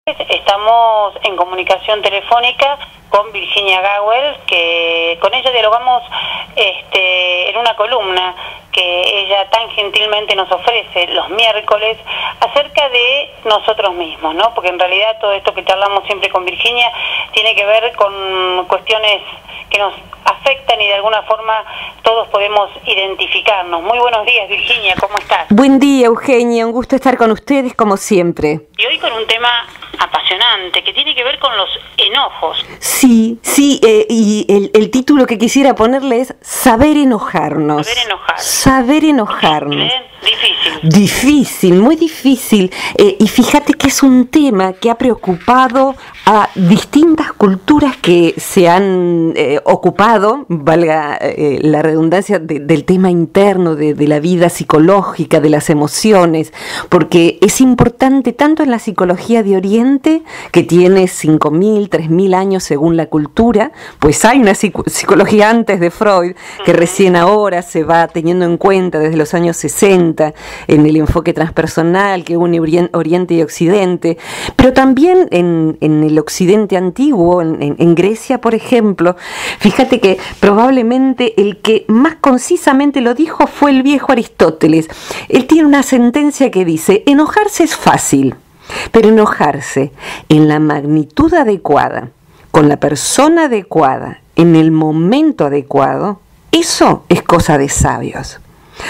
Estamos en comunicación telefónica con Virginia Gawel, que con ella dialogamos en una columna que ella tan gentilmente nos ofrece los miércoles acerca de nosotros mismos, ¿no? Porque en realidad todo esto que charlamos siempre con Virginia tiene que ver con cuestiones que nos afectan y de alguna forma todos podemos identificarnos. Muy buenos días, Virginia, ¿cómo estás? Buen día, Eugenia, un gusto estar con ustedes como siempre. Y hoy con un tema apasionante que tiene que ver con los enojos. Sí, y el título que quisiera ponerle es Saber enojarnos. Saber enojarnos. Difícil, muy difícil. Y fíjate que es un tema que ha preocupado a distintas culturas que se han ocupado, valga la redundancia, del tema interno, de la vida psicológica, de las emociones, porque es importante tanto en la psicología de Oriente, que tiene 5.000, 3.000 años según la cultura, pues hay una psicología antes de Freud, que recién ahora se va teniendo en cuenta desde los años 60, en el enfoque transpersonal que une Oriente y Occidente, pero también en el Occidente antiguo, en Grecia, por ejemplo. Fíjate que probablemente el que más concisamente lo dijo fue el viejo Aristóteles. Él tiene una sentencia que dice: enojarse es fácil, pero enojarse en la magnitud adecuada, con la persona adecuada, en el momento adecuado, eso es cosa de sabios.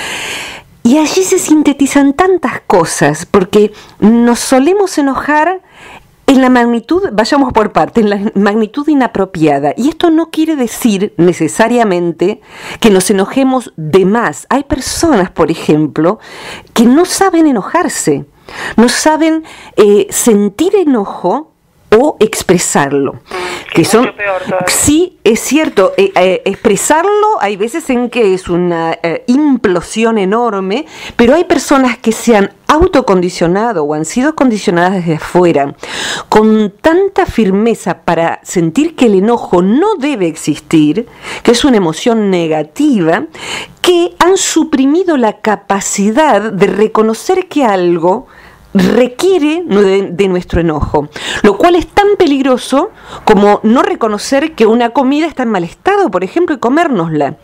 Y allí se sintetizan tantas cosas, porque nos solemos enojar en la magnitud, vayamos por parte, en la magnitud inapropiada. Y esto no quiere decir necesariamente que nos enojemos de más. Hay personas, por ejemplo, que no saben enojarse, no saben sentir enojo o expresarlo. Que son, sí, es cierto, expresarlo hay veces en que es una implosión enorme, pero hay personas que se han autocondicionado o han sido condicionadas desde afuera con tanta firmeza para sentir que el enojo no debe existir, que es una emoción negativa, que han suprimido la capacidad de reconocer que algo requiere de nuestro enojo, lo cual es tan peligroso como no reconocer que una comida está en mal estado, por ejemplo, y comérnosla.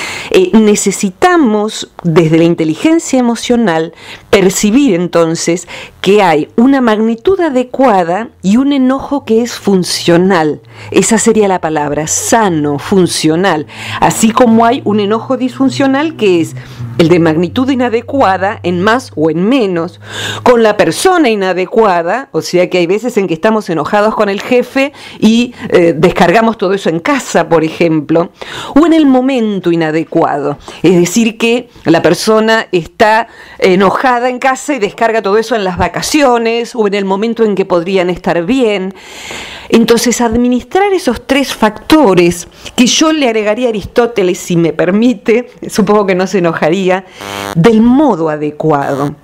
Necesitamos, desde la inteligencia emocional, percibir entonces que hay una magnitud adecuada y un enojo que es funcional. Esa sería la palabra, sano, funcional. Así como hay un enojo disfuncional que es el de magnitud inadecuada, en más o en menos, con la persona inadecuada, o sea que hay veces en que estamos enojados con el jefe y descargamos todo eso en casa, por ejemplo, o en el momento inadecuado, es decir que la persona está enojada en casa y descarga todo eso en las vacaciones o en el momento en que podrían estar bien. Entonces, administrar esos tres factores, que yo le agregaría a Aristóteles, si me permite, supongo que no se enojaría, del modo adecuado,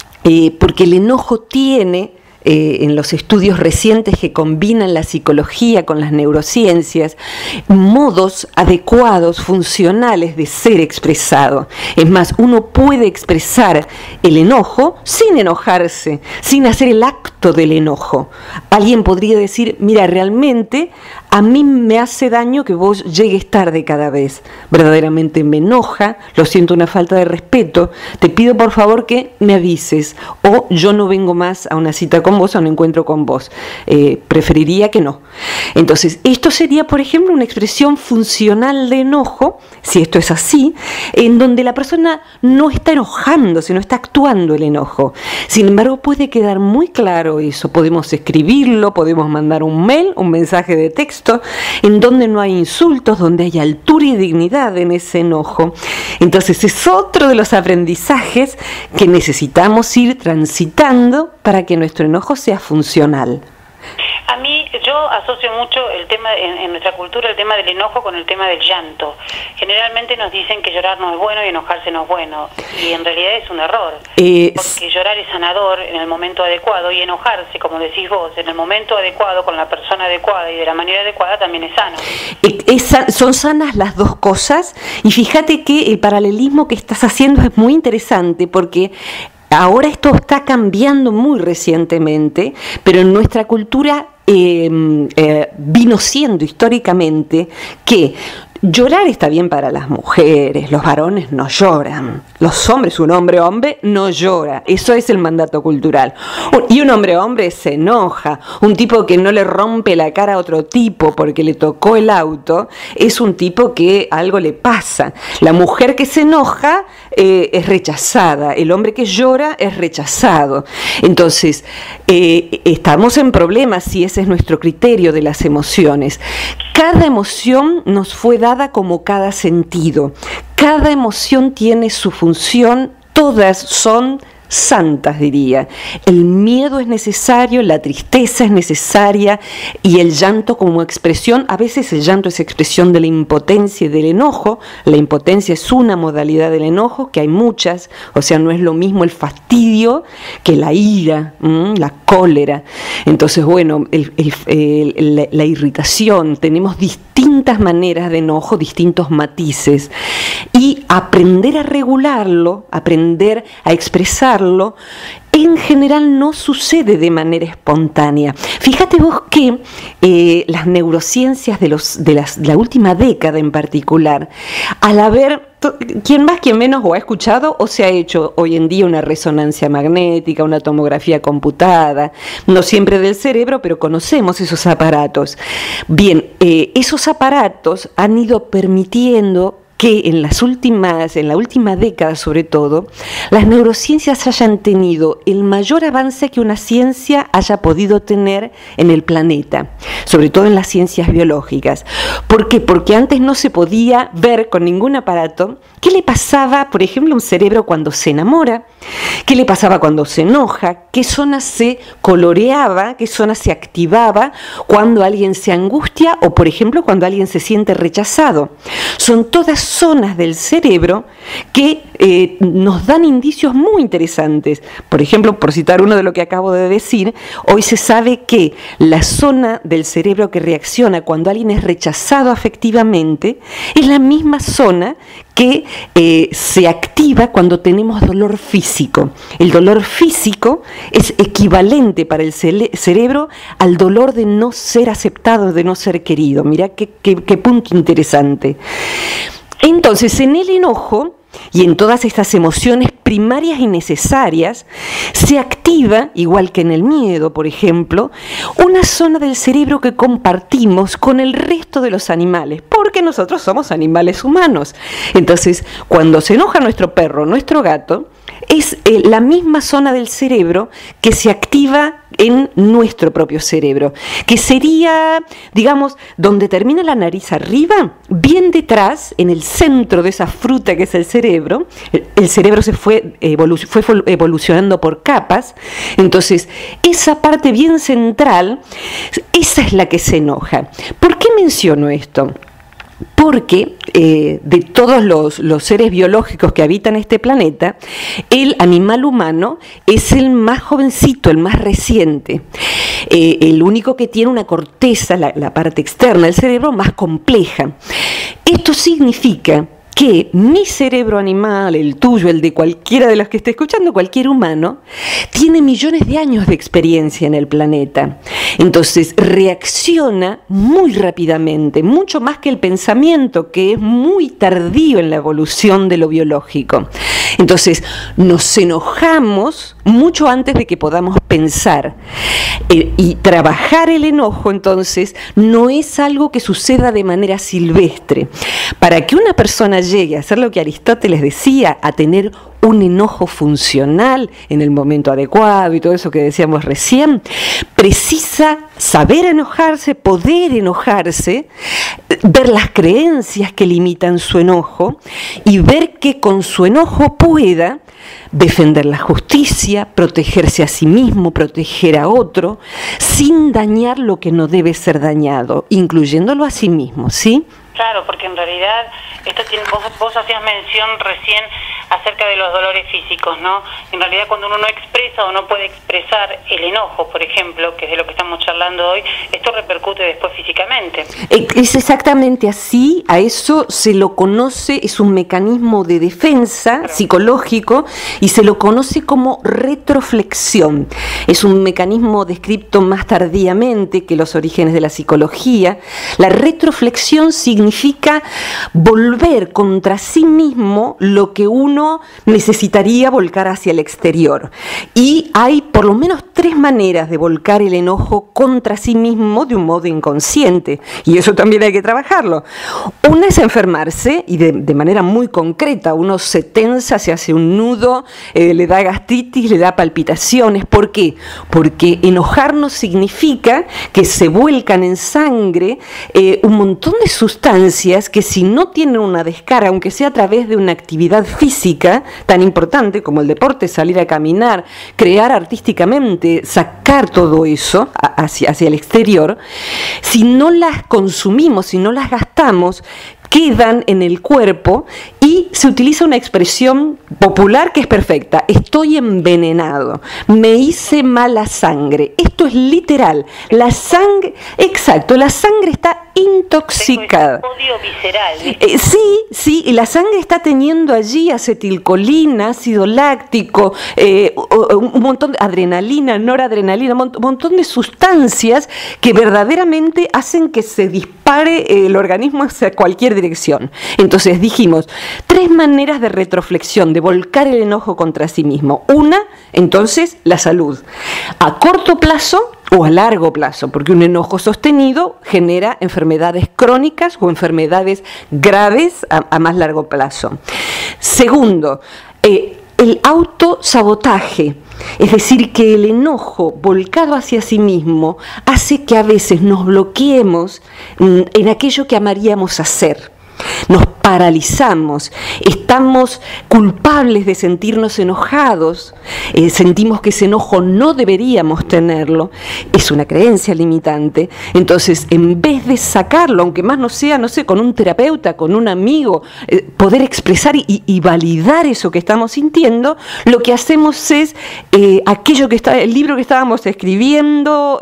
porque el enojo tiene, en los estudios recientes que combinan la psicología con las neurociencias, modos adecuados, funcionales de ser expresado. Es más, uno puede expresar el enojo sin enojarse, sin hacer el acto del enojo. Alguien podría decir: mira, realmente a mí me hace daño que vos llegues tarde cada vez. Verdaderamente me enoja, lo siento, una falta de respeto. Te pido por favor que me avises, o yo no vengo más a una cita con vos, a un encuentro con vos. Preferiría que no. Entonces, esto sería, por ejemplo, una expresión funcional de enojo, si esto es así, en donde la persona no está enojando, sino está actuando el enojo. Sin embargo, puede quedar muy claro eso. Podemos escribirlo, podemos mandar un mail, un mensaje de texto, en donde no hay insultos, donde hay altura y dignidad en ese enojo. Entonces es otro de los aprendizajes que necesitamos ir transitando para que nuestro enojo sea funcional. A mí, yo asocio mucho el tema, en nuestra cultura, el tema del enojo con el tema del llanto. Generalmente nos dicen que llorar no es bueno y enojarse no es bueno, y en realidad es un error, porque llorar es sanador en el momento adecuado, y enojarse, como decís vos, en el momento adecuado, con la persona adecuada y de la manera adecuada, también es sano. Son sanas las dos cosas, y fíjate que el paralelismo que estás haciendo es muy interesante, porque ahora esto está cambiando muy recientemente, pero en nuestra cultura vino siendo históricamente que llorar está bien para las mujeres, los varones no lloran, los hombres, un hombre no llora, eso es el mandato cultural. Y un hombre se enoja, un tipo que no le rompe la cara a otro tipo porque le tocó el auto, es un tipo que algo le pasa. La mujer que se enoja es rechazada, el hombre que llora es rechazado. Entonces, estamos en problemas si ese es nuestro criterio de las emociones. Cada emoción nos fue dada como cada sentido. Cada emoción tiene su función, todas son santas, diría. El miedo es necesario, la tristeza es necesaria y el llanto como expresión, a veces el llanto es expresión de la impotencia y del enojo. La impotencia es una modalidad del enojo, que hay muchas, o sea, no es lo mismo el fastidio que la ira, la cólera. Entonces, bueno, la irritación, tenemos distintas maneras de enojo, distintos matices, y aprender a regularlo, aprender a expresarlo, en general no sucede de manera espontánea. Fíjate vos que las neurociencias de la última década en particular, al haber, quien más, quien menos, o ha escuchado o se ha hecho hoy en día una resonancia magnética, una tomografía computada, no siempre del cerebro, pero conocemos esos aparatos. Bien, esos aparatos han ido permitiendo que en la última década sobre todo, las neurociencias hayan tenido el mayor avance que una ciencia haya podido tener en el planeta, sobre todo en las ciencias biológicas. ¿Por qué? Porque antes no se podía ver con ningún aparato qué le pasaba, por ejemplo, a un cerebro cuando se enamora, qué le pasaba cuando se enoja, qué zona se coloreaba, qué zona se activaba cuando alguien se angustia o, por ejemplo, cuando alguien se siente rechazado. Son todas zonas del cerebro que nos dan indicios muy interesantes. Por ejemplo, por citar uno de lo que acabo de decir, hoy se sabe que la zona del cerebro que reacciona cuando alguien es rechazado afectivamente es la misma zona que se activa cuando tenemos dolor físico. El dolor físico es equivalente para el cerebro al dolor de no ser aceptado, de no ser querido. Mirá qué punto interesante. Entonces, en el enojo y en todas estas emociones primarias y necesarias, se activa, igual que en el miedo, por ejemplo, una zona del cerebro que compartimos con el resto de los animales, porque nosotros somos animales humanos. Entonces, cuando se enoja nuestro perro, nuestro gato, es la misma zona del cerebro que se activa en nuestro propio cerebro, que sería, digamos, donde termina la nariz arriba, bien detrás, en el centro de esa fruta que es el cerebro. El cerebro se fue evolucionando por capas. Entonces, esa parte bien central, esa es la que se enoja. ¿Por qué menciono esto? Porque de todos los seres biológicos que habitan este planeta, el animal humano es el más jovencito, el más reciente, el único que tiene una corteza, la parte externa del cerebro, más compleja. Esto significa que mi cerebro animal, el tuyo, el de cualquiera de los que esté escuchando, cualquier humano, tiene millones de años de experiencia en el planeta. Entonces reacciona muy rápidamente, mucho más que el pensamiento, que es muy tardío en la evolución de lo biológico. Entonces nos enojamos mucho antes de que podamos pensar. Y trabajar el enojo, entonces, no es algo que suceda de manera silvestre. Para que una persona llegue a hacer lo que Aristóteles decía, a tener un enojo funcional en el momento adecuado y todo eso que decíamos recién, precisa saber enojarse, poder enojarse, ver las creencias que limitan su enojo y ver que con su enojo pueda defender la justicia, protegerse a sí mismo, proteger a otro, sin dañar lo que no debe ser dañado, incluyéndolo a sí mismo, ¿sí? Claro, porque en realidad esto tiene, vos hacías mención recién acerca de los dolores físicos, ¿no? En realidad cuando uno no expresa o no puede expresar el enojo, por ejemplo, que es de lo que estamos charlando hoy, esto repercute después físicamente. Es exactamente así, a eso se lo conoce, es un mecanismo de defensa psicológico y se lo conoce como retroflexión. Es un mecanismo descrito más tardíamente que los orígenes de la psicología. La retroflexión significa volver contra sí mismo lo que uno necesitaría volcar hacia el exterior. Y hay por lo menos 3 maneras de volcar el enojo contra sí mismo de un modo inconsciente. Y eso también hay que trabajarlo. Una es enfermarse, y de manera muy concreta. Uno se tensa, se hace un nudo, le da gastritis, le da palpitaciones. ¿Por qué? Porque enojarnos significa que se vuelcan en sangre un montón de sustancias que si no tienen una descarga, aunque sea a través de una actividad física tan importante como el deporte, salir a caminar, crear artísticamente, sacar todo eso hacia el exterior, si no las consumimos, si no las gastamos, quedan en el cuerpo y se utiliza una expresión popular que es perfecta: estoy envenenado, me hice mala sangre. Esto es literal, la sangre, exacto, la sangre está intoxicada. Es odio visceral. Sí, y la sangre está teniendo allí acetilcolina, ácido láctico, un montón de adrenalina, noradrenalina, un montón de sustancias que verdaderamente hacen que se dispare el organismo hacia cualquier dirección. Entonces dijimos, 3 maneras de retroflexión, de volcar el enojo contra sí mismo. Una, entonces, la salud. A corto plazo o a largo plazo, porque un enojo sostenido genera enfermedades crónicas o enfermedades graves a más largo plazo. Segundo, el autosabotaje. Es decir, que el enojo volcado hacia sí mismo hace que a veces nos bloqueemos en aquello que amaríamos hacer. Nos paralizamos, estamos culpables de sentirnos enojados, sentimos que ese enojo no deberíamos tenerlo, es una creencia limitante. Entonces, en vez de sacarlo, aunque más no sea, no sé, con un terapeuta, con un amigo, poder expresar y validar eso que estamos sintiendo, lo que hacemos es aquello que está, el libro que estábamos escribiendo,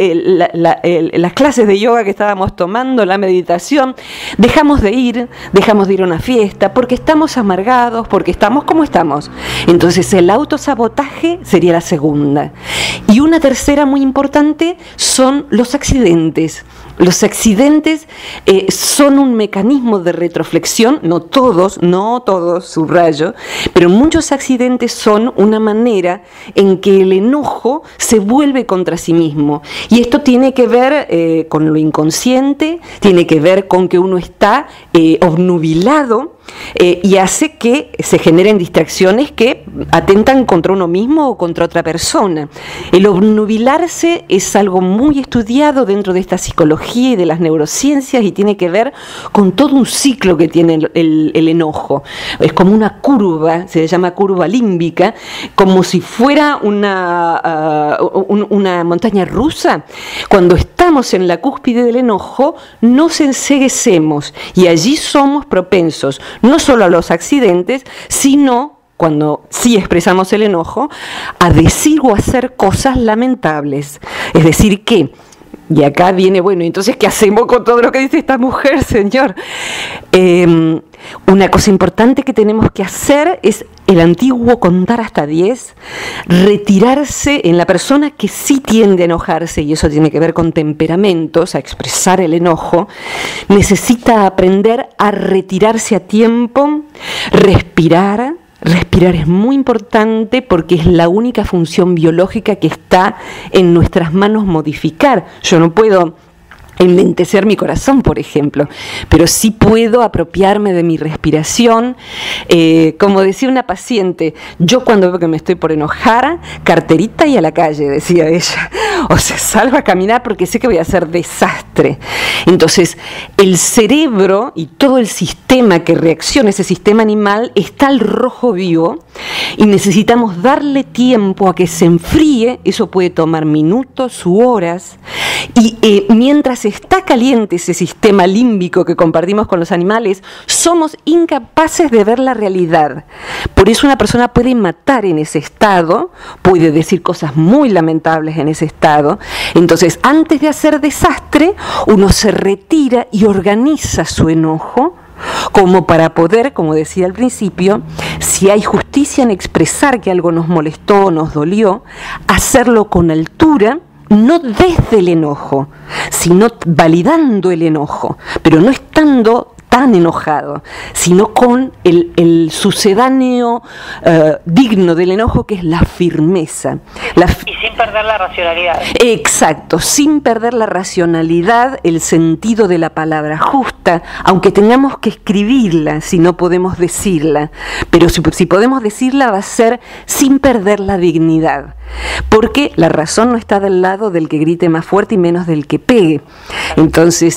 las clases de yoga que estábamos tomando, la meditación, dejamos de ir a una fiesta, porque estamos amargados, porque estamos como estamos. Entonces el autosabotaje sería la segunda. Y una tercera muy importante son los accidentes. Los accidentes son un mecanismo de retroflexión, no todos, subrayo, pero muchos accidentes son una manera en que el enojo se vuelve contra sí mismo. Y esto tiene que ver con lo inconsciente, tiene que ver con que uno está obnubilado y hace que se generen distracciones que atentan contra uno mismo o contra otra persona. El obnubilarse es algo muy estudiado dentro de esta psicología y de las neurociencias y tiene que ver con todo un ciclo que tiene el enojo. Es como una curva, se llama curva límbica, como si fuera una montaña rusa. Cuando estamos en la cúspide del enojo, nos enceguecemos y allí somos propensos no solo a los accidentes, sino, cuando sí expresamos el enojo, a decir o hacer cosas lamentables. Es decir que, y acá viene, bueno, entonces, ¿qué hacemos con todo lo que dice esta mujer, señor? Una cosa importante que tenemos que hacer es el antiguo contar hasta 10, retirarse en la persona que sí tiende a enojarse, y eso tiene que ver con temperamentos, a expresar el enojo, necesita aprender a retirarse a tiempo, respirar. Respirar es muy importante porque es la única función biológica que está en nuestras manos modificar. Yo no puedo enlentecer mi corazón, por ejemplo, pero sí puedo apropiarme de mi respiración. Como decía una paciente, yo cuando veo que me estoy por enojar, carterita y a la calle, decía ella, o sea, salgo a caminar porque sé que voy a hacer desastre. Entonces, el cerebro y todo el sistema que reacciona, ese sistema animal, está al rojo vivo y necesitamos darle tiempo a que se enfríe. Eso puede tomar minutos u horas, Y mientras está caliente ese sistema límbico que compartimos con los animales, somos incapaces de ver la realidad. Por eso una persona puede matar en ese estado, puede decir cosas muy lamentables en ese estado. Entonces, antes de hacer desastre, uno se retira y organiza su enojo, como para poder, como decía al principio, si hay justicia en expresar que algo nos molestó o nos dolió, hacerlo con altura, no desde el enojo, sino validando el enojo, pero no estando tan enojado, sino con el sucedáneo digno del enojo, que es la firmeza. Y sin perder la racionalidad. Exacto, sin perder la racionalidad, el sentido de la palabra justa, aunque tengamos que escribirla si no podemos decirla, pero si podemos decirla va a ser sin perder la dignidad, porque la razón no está del lado del que grite más fuerte y menos del que pegue. Entonces,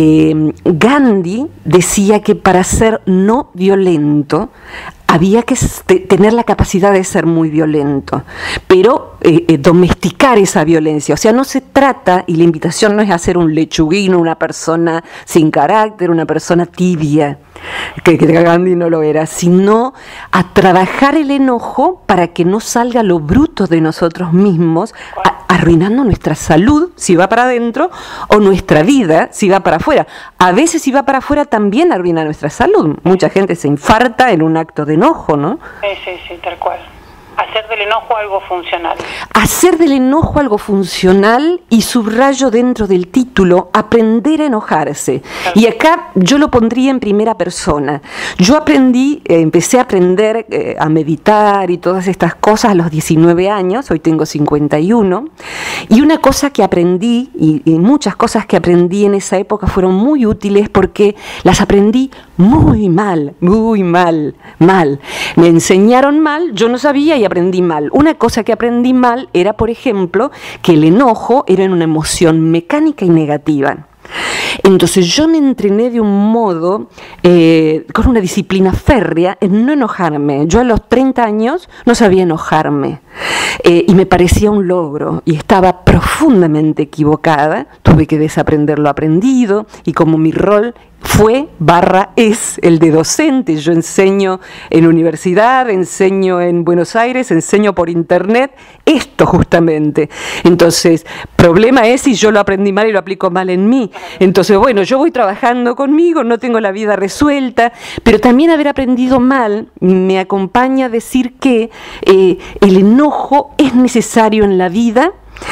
Gandhi decía que para ser no violento había que tener la capacidad de ser muy violento, pero domesticar esa violencia. O sea, no se trata, y la invitación no es hacer un lechuguino, una persona sin carácter, una persona tibia, que Gandhi no lo era, sino a trabajar el enojo para que no salga lo bruto de nosotros mismos, arruinando nuestra salud si va para adentro, o nuestra vida si va para afuera. A veces si va para afuera también arruina nuestra salud. Mucha gente se infarta en un acto de enojo, ¿no? Sí, tal cual. Hacer del enojo algo funcional. Hacer del enojo algo funcional, y subrayo dentro del título, aprender a enojarse. Y acá yo lo pondría en primera persona. Yo empecé a aprender a meditar y todas estas cosas a los 19 años, hoy tengo 51, y una cosa que aprendí, y muchas cosas que aprendí en esa época fueron muy útiles porque las aprendí muy mal. Me enseñaron mal, yo no sabía y aprendí mal. Una cosa que aprendí mal era, por ejemplo, que el enojo era una emoción mecánica y negativa. Entonces yo me entrené de un modo, con una disciplina férrea, en no enojarme. Yo a los 30 años no sabía enojarme, y me parecía un logro, y estaba profundamente equivocada. Tuve que desaprender lo aprendido, y como mi rol es el de docente, yo enseño en universidad, enseño en Buenos Aires, enseño por internet, esto justamente. Entonces, problema es si yo lo aprendí mal y lo aplico mal en mí. Entonces, bueno, yo voy trabajando conmigo, no tengo la vida resuelta, pero también haber aprendido mal me acompaña a decir que el enojo es necesario en la vida.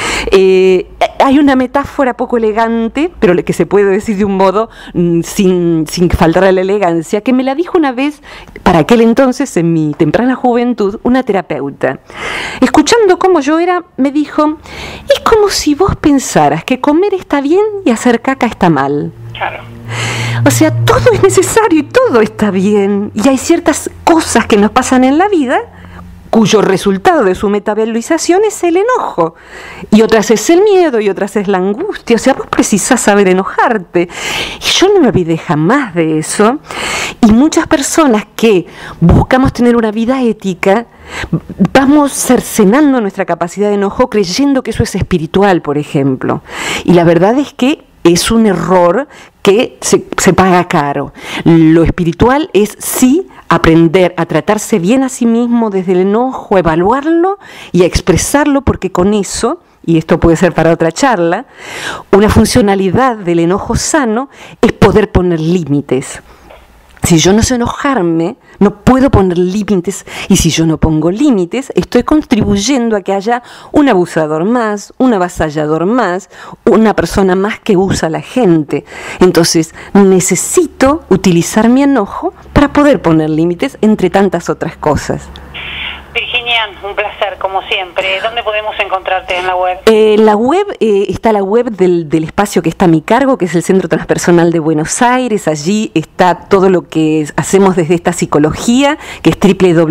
Hay una metáfora poco elegante, pero que se puede decir de un modo sin faltar a la elegancia, que me la dijo una vez, para aquel entonces, en mi temprana juventud, una terapeuta. Escuchando cómo yo era, me dijo: es como si vos pensaras que comer está bien y hacer caca está mal. Claro. O sea, todo es necesario y todo está bien, y hay ciertas cosas que nos pasan en la vida cuyo resultado de su metabolización es el enojo, y otras es el miedo, y otras es la angustia. O sea, vos precisás saber enojarte. Y yo no me olvidé jamás de eso. Y muchas personas que buscamos tener una vida ética, vamos cercenando nuestra capacidad de enojo creyendo que eso es espiritual, por ejemplo. Y la verdad es que es un error que se paga caro. Lo espiritual es sí aprender a tratarse bien a sí mismo desde el enojo, a evaluarlo y a expresarlo, porque con eso, y esto puede ser para otra charla, una funcionalidad del enojo sano es poder poner límites. Si yo no sé enojarme, no puedo poner límites, y si yo no pongo límites, estoy contribuyendo a que haya un abusador más, un avasallador más, una persona más que usa a la gente. Entonces, necesito utilizar mi enojo para poder poner límites, entre tantas otras cosas. Virginia, un placer, como siempre. ¿Dónde podemos encontrarte en la web? La web, está la web del espacio que está a mi cargo, que es el Centro Transpersonal de Buenos Aires. Allí está todo lo que hacemos desde esta psicología, que es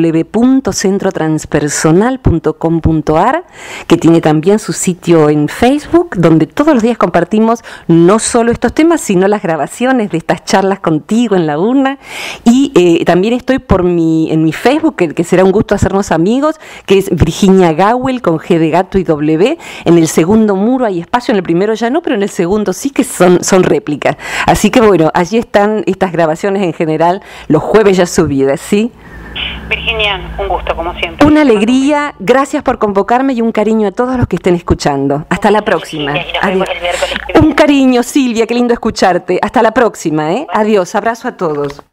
www.centrotranspersonal.com.ar, que tiene también su sitio en Facebook, donde todos los días compartimos no solo estos temas, sino las grabaciones de estas charlas contigo en la urna. Y también estoy en mi Facebook, que será un gusto hacernos amigos, amigos, que es Virginia Gawel con G de gato y W. En el segundo muro hay espacio, en el primero ya no, pero en el segundo sí, que son réplicas. Así que bueno, allí están estas grabaciones en general, los jueves ya subidas, ¿sí? Virginia, un gusto como siempre. Una alegría, gracias por convocarme y un cariño a todos los que estén escuchando. Hasta la próxima. Adiós. Un cariño, Silvia, qué lindo escucharte. Hasta la próxima, ¿eh? Adiós, abrazo a todos.